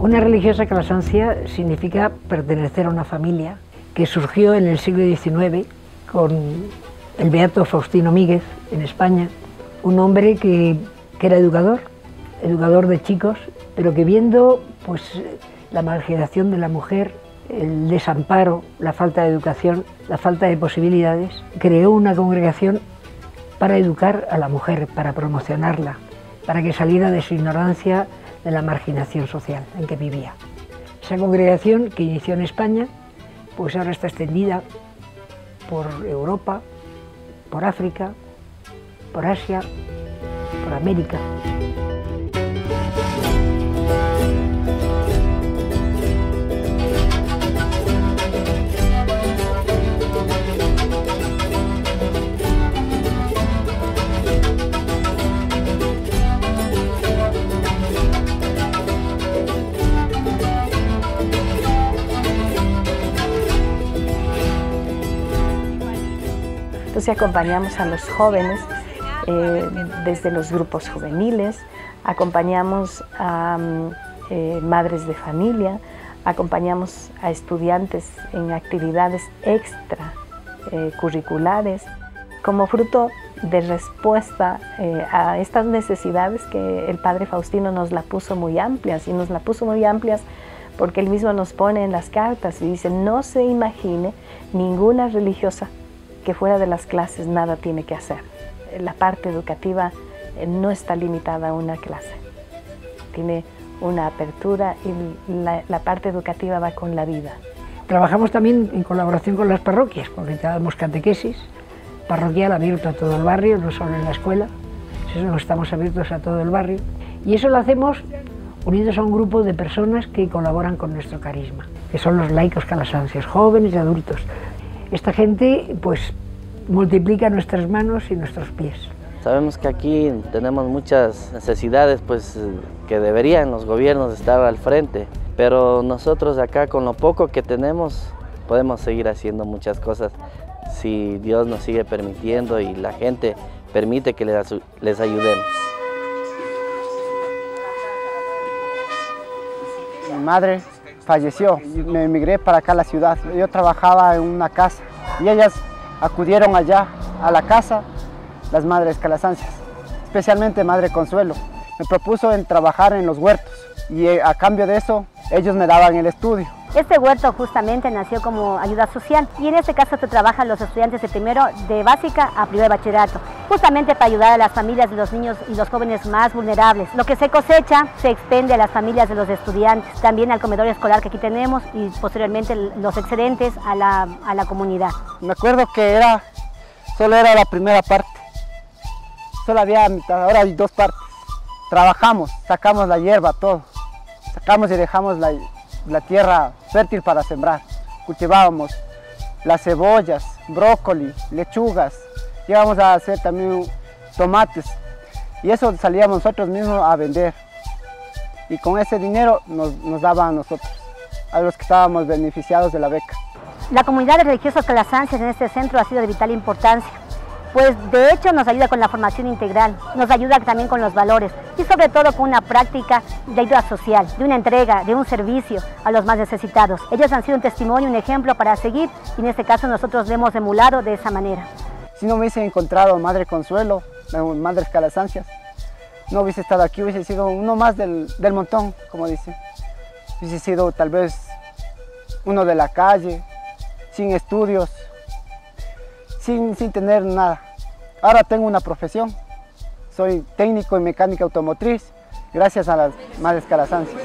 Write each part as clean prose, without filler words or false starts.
Una religiosa calasancia significa pertenecer a una familia que surgió en el siglo XIX con el beato Faustino Míguez en España, un hombre que era educador de chicos, pero que viendo pues, la marginación de la mujer, el desamparo, la falta de educación, la falta de posibilidades, creó una congregación para educar a la mujer, para promocionarla, para que saliera de su ignorancia de la marginación social en que vivía. Esa congregación que inició en España, pues ahora está extendida por Europa, por África, por Asia, por América. Entonces acompañamos a los jóvenes desde los grupos juveniles, acompañamos a madres de familia, acompañamos a estudiantes en actividades extracurriculares, como fruto de respuesta a estas necesidades que el Padre Faustino nos la puso muy amplias, y nos la puso muy amplias porque él mismo nos pone en las cartas y dice: no se imagine ninguna religiosa que fuera de las clases nada tiene que hacer. La parte educativa no está limitada a una clase, tiene una apertura y la parte educativa va con la vida. Trabajamos también en colaboración con las parroquias, porque damos catequesis parroquial abierto a todo el barrio, no solo en la escuela, sino estamos abiertos a todo el barrio. Y eso lo hacemos unidos a un grupo de personas que colaboran con nuestro carisma, que son los laicos calasanses, jóvenes y adultos. Esta gente pues multiplica nuestras manos y nuestros pies. Sabemos que aquí tenemos muchas necesidades pues, que deberían los gobiernos estar al frente, pero nosotros acá con lo poco que tenemos podemos seguir haciendo muchas cosas si Dios nos sigue permitiendo y la gente permite que les ayudemos. Mi madre falleció, me emigré para acá a la ciudad. Yo trabajaba en una casa y ellas acudieron allá a la casa, las madres calasancias, especialmente Madre Consuelo. Me propuso en trabajar en los huertos y a cambio de eso ellos me daban el estudio. Este huerto justamente nació como ayuda social y en este caso se trabajan los estudiantes de primero de básica a primer bachillerato, justamente para ayudar a las familias de los niños y los jóvenes más vulnerables. Lo que se cosecha se expende a las familias de los estudiantes, también al comedor escolar que aquí tenemos y posteriormente los excedentes a la comunidad. Me acuerdo que solo era la primera parte, solo había mitad, ahora hay dos partes. Trabajamos, sacamos la hierba, todo, sacamos y dejamos la tierra fértil para sembrar. Cultivábamos las cebollas, brócoli, lechugas, íbamos a hacer también tomates y eso salíamos nosotros mismos a vender y con ese dinero nos daban a nosotros, a los que estábamos beneficiados de la beca. La comunidad de religiosos calasances en este centro ha sido de vital importancia, pues de hecho nos ayuda con la formación integral, nos ayuda también con los valores y sobre todo con una práctica de ayuda social, de una entrega, de un servicio a los más necesitados. Ellos han sido un testimonio, un ejemplo para seguir y en este caso nosotros le hemos emulado de esa manera. Si no me hubiese encontrado Madre Consuelo, Madres Calasancias, no hubiese estado aquí, hubiese sido uno más del montón, como dicen. Hubiese sido tal vez uno de la calle, sin estudios, sin tener nada. Ahora tengo una profesión, soy técnico en mecánica automotriz, gracias a las Madres Calasancias.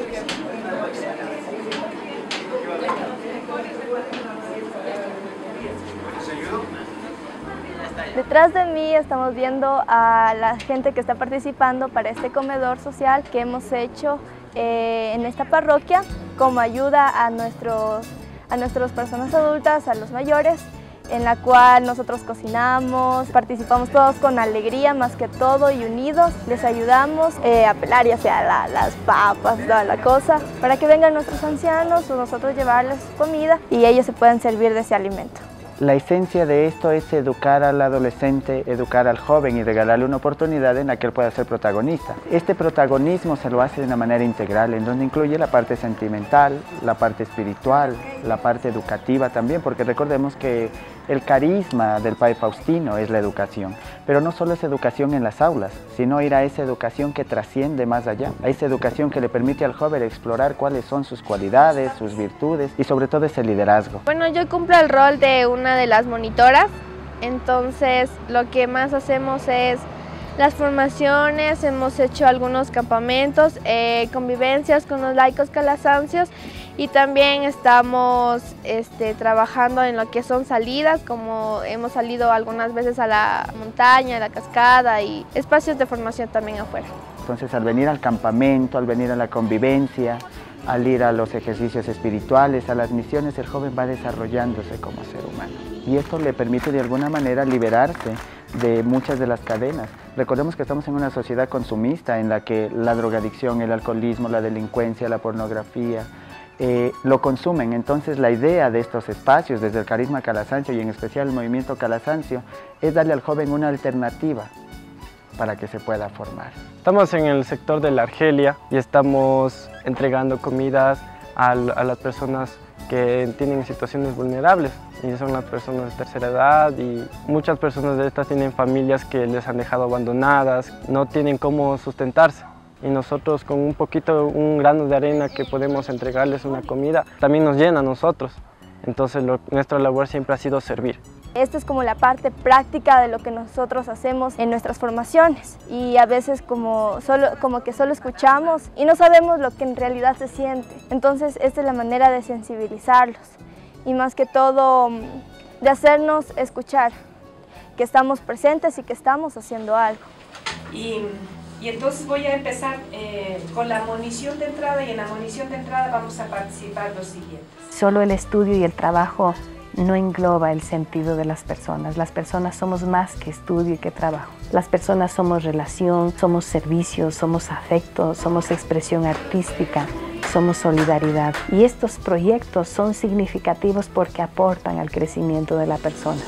Detrás de mí estamos viendo a la gente que está participando para este comedor social que hemos hecho en esta parroquia como ayuda a nuestras personas adultas, a los mayores, en la cual nosotros cocinamos, participamos todos con alegría más que todo y unidos, les ayudamos a pelar ya sea las papas, toda la cosa, para que vengan nuestros ancianos o nosotros llevarles comida y ellos se puedan servir de ese alimento. La esencia de esto es educar al adolescente, educar al joven y regalarle una oportunidad en la que él pueda ser protagonista. Este protagonismo se lo hace de una manera integral, en donde incluye la parte sentimental, la parte espiritual, la parte educativa también, porque recordemos que el carisma del Padre Faustino es la educación, pero no solo es educación en las aulas, sino ir a esa educación que trasciende más allá, a esa educación que le permite al joven explorar cuáles son sus cualidades, sus virtudes y sobre todo ese liderazgo. Bueno, yo cumplo el rol de una de las monitoras, entonces lo que más hacemos es las formaciones, hemos hecho algunos campamentos, convivencias con los laicos calasancios y también estamos trabajando en lo que son salidas, como hemos salido algunas veces a la montaña, a la cascada y espacios de formación también afuera. Entonces al venir al campamento, al venir a la convivencia, al ir a los ejercicios espirituales, a las misiones, el joven va desarrollándose como ser humano. Y esto le permite de alguna manera liberarse de muchas de las cadenas. Recordemos que estamos en una sociedad consumista en la que la drogadicción, el alcoholismo, la delincuencia, la pornografía, lo consumen. Entonces la idea de estos espacios, desde el Carisma Calasancio y en especial el Movimiento Calasancio, es darle al joven una alternativa para que se pueda formar. Estamos en el sector de la Argelia y estamos entregando comidas a las personas que tienen situaciones vulnerables y son las personas de tercera edad y muchas personas de estas tienen familias que les han dejado abandonadas, no tienen cómo sustentarse y nosotros con un grano de arena que podemos entregarles una comida también nos llena a nosotros, entonces nuestra labor siempre ha sido servir. Esta es como la parte práctica de lo que nosotros hacemos en nuestras formaciones y a veces como que solo escuchamos y no sabemos lo que en realidad se siente. Entonces esta es la manera de sensibilizarlos y más que todo de hacernos escuchar que estamos presentes y que estamos haciendo algo. Y entonces voy a empezar con la munición de entrada y en la munición de entrada vamos a participar los siguientes. Solo el estudio y el trabajo no engloba el sentido de las personas. Las personas somos más que estudio y que trabajo. Las personas somos relación, somos servicio, somos afecto, somos expresión artística, somos solidaridad. Y estos proyectos son significativos porque aportan al crecimiento de la persona.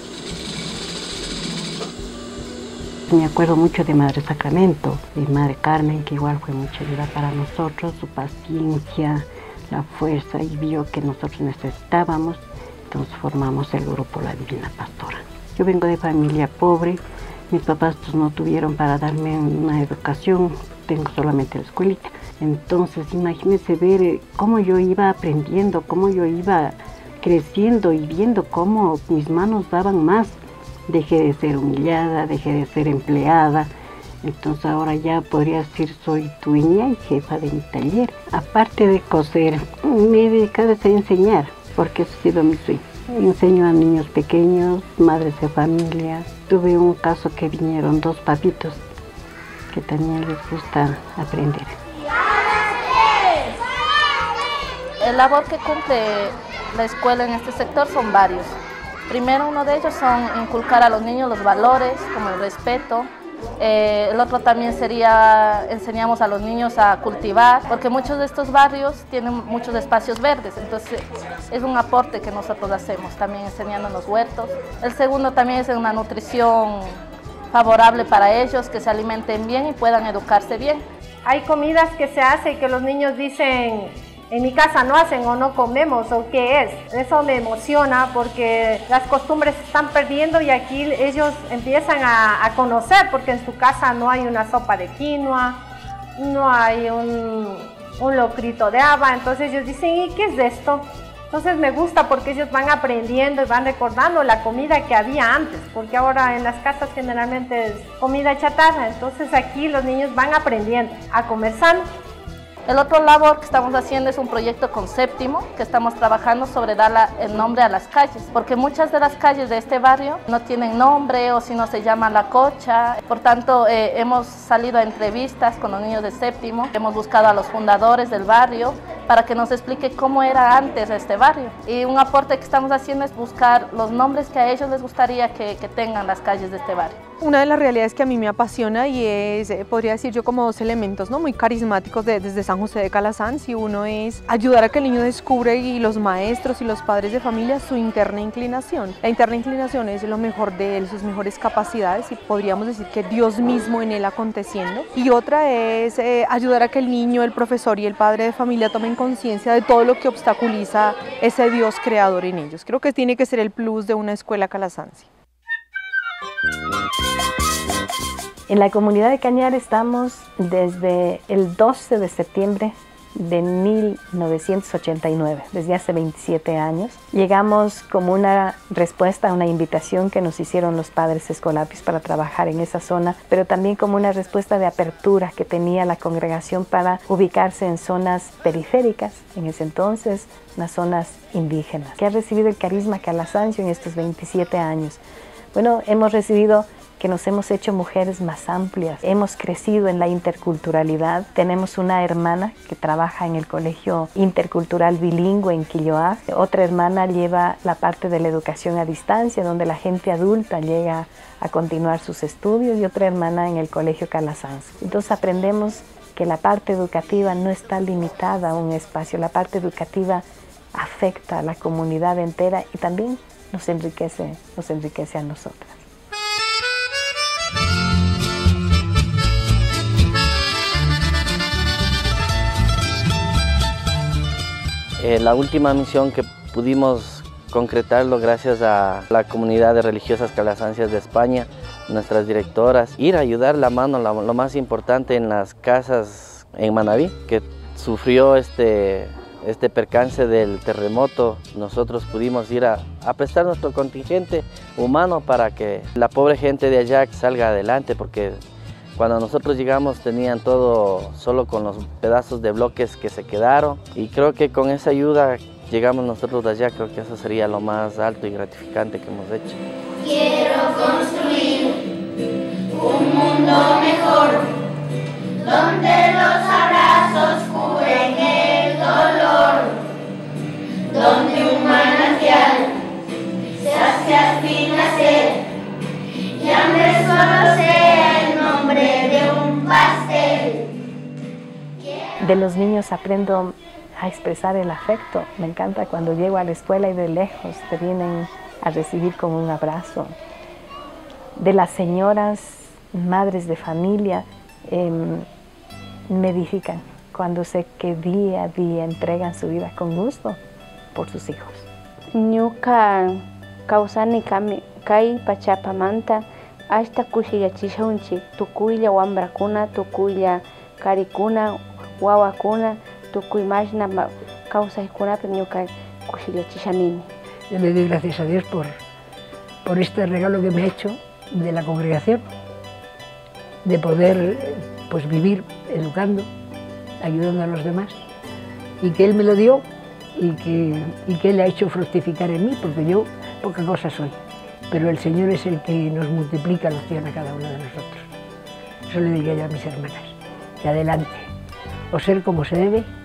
Me acuerdo mucho de Madre Sacramento, de Madre Carmen, que igual fue mucha ayuda para nosotros, su paciencia, la fuerza, y vio que nosotros necesitábamos. Entonces formamos el grupo La Divina Pastora. Yo vengo de familia pobre, mis papás no tuvieron para darme una educación, tengo solamente la escuelita. Entonces imagínense ver cómo yo iba aprendiendo, cómo yo iba creciendo y viendo cómo mis manos daban más. Dejé de ser humillada, dejé de ser empleada, entonces ahora ya podría decir soy dueña y jefa de mi taller. Aparte de coser, me he dedicado a enseñar, porque eso ha sido mi sueño. Enseño a niños pequeños, madres de familia. Tuve un caso que vinieron 2 papitos que también les gusta aprender. El labor que cumple la escuela en este sector son varios. Primero, uno de ellos son inculcar a los niños los valores, como el respeto. El otro también sería, enseñamos a los niños a cultivar, porque muchos de estos barrios tienen muchos espacios verdes, entonces es un aporte que nosotros hacemos, también enseñando en los huertos. El segundo también es una nutrición favorable para ellos, que se alimenten bien y puedan educarse bien. Hay comidas que se hacen que los niños dicen, en mi casa no hacen o no comemos o qué es. Eso me emociona porque las costumbres se están perdiendo y aquí ellos empiezan a conocer, porque en su casa no hay una sopa de quinoa, no hay un locrito de haba, entonces ellos dicen, ¿y qué es esto? Entonces me gusta porque ellos van aprendiendo y van recordando la comida que había antes, porque ahora en las casas generalmente es comida chatarra, entonces aquí los niños van aprendiendo a comer sano. El otro labor que estamos haciendo es un proyecto con Séptimo, que estamos trabajando sobre dar el nombre a las calles, porque muchas de las calles de este barrio no tienen nombre o si no se llama La Cocha. Por tanto, hemos salido a entrevistas con los niños de Séptimo, hemos buscado a los fundadores del barrio para que nos explique cómo era antes este barrio. Y un aporte que estamos haciendo es buscar los nombres que a ellos les gustaría que tengan las calles de este barrio. Una de las realidades que a mí me apasiona y es, podría decir yo, como dos elementos, ¿no?, muy carismáticos desde San José de Calasanz, y uno es ayudar a que el niño descubra, y los maestros y los padres de familia, su interna inclinación. La interna inclinación es lo mejor de él, sus mejores capacidades, y podríamos decir que Dios mismo en él aconteciendo. Y otra es ayudar a que el niño, el profesor y el padre de familia tomen conciencia de todo lo que obstaculiza ese Dios creador en ellos. Creo que tiene que ser el plus de una escuela calasanzi. En la comunidad de Cañar estamos desde el 12 de septiembre de 1989, desde hace 27 años. Llegamos como una respuesta a una invitación que nos hicieron los padres escolapis para trabajar en esa zona, pero también como una respuesta de apertura que tenía la congregación para ubicarse en zonas periféricas, en ese entonces, unas zonas indígenas, que ha recibido el carisma Calasanzio en estos 27 años. Bueno, hemos recibido que nos hemos hecho mujeres más amplias, hemos crecido en la interculturalidad. Tenemos una hermana que trabaja en el Colegio Intercultural Bilingüe en Quilloa, otra hermana lleva la parte de la educación a distancia, donde la gente adulta llega a continuar sus estudios, y otra hermana en el Colegio Calasanz. Entonces aprendemos que la parte educativa no está limitada a un espacio, la parte educativa afecta a la comunidad entera y también nos enriquece a nosotras. La última misión que pudimos concretarlo gracias a la comunidad de religiosas calasancias de España, nuestras directoras, ir a ayudar la mano, lo más importante, en las casas en Manabí, que sufrió este percance del terremoto. Nosotros pudimos ir a prestar nuestro contingente humano para que la pobre gente de allá salga adelante, porque cuando nosotros llegamos tenían todo solo con los pedazos de bloques que se quedaron, y creo que con esa ayuda llegamos nosotros de allá. Creo que eso sería lo más alto y gratificante que hemos hecho. Quiero construir un mundo mejor, donde los abrazos curen el dolor, donde un manantial se hace al fin nacer, y hambre solo sea el nombre de un pastel. De los niños aprendo a expresar el afecto. Me encanta cuando llego a la escuela y de lejos te vienen a recibir con un abrazo. De las señoras, madres de familia, me edifican cuando sé que día a día entregan su vida con gusto por sus hijos. Ñuka kawsani kay pachapamanta hasta kushillachishunchik tukuylla wambrakuna, tukuylla karikuna, wawakuna, tukuy mashna kawsaykunapi ñuka kushillachishanini. Yo le doy gracias a Dios por este regalo que me ha hecho de la congregación, de poder pues vivir educando, ayudando a los demás, y que Él me lo dio y que Él ha hecho fructificar en mí, porque yo poca cosa soy, pero el Señor es el que nos multiplica la opción a cada uno de nosotros. Eso le diría yo a mis hermanas, que adelante, o ser como se debe,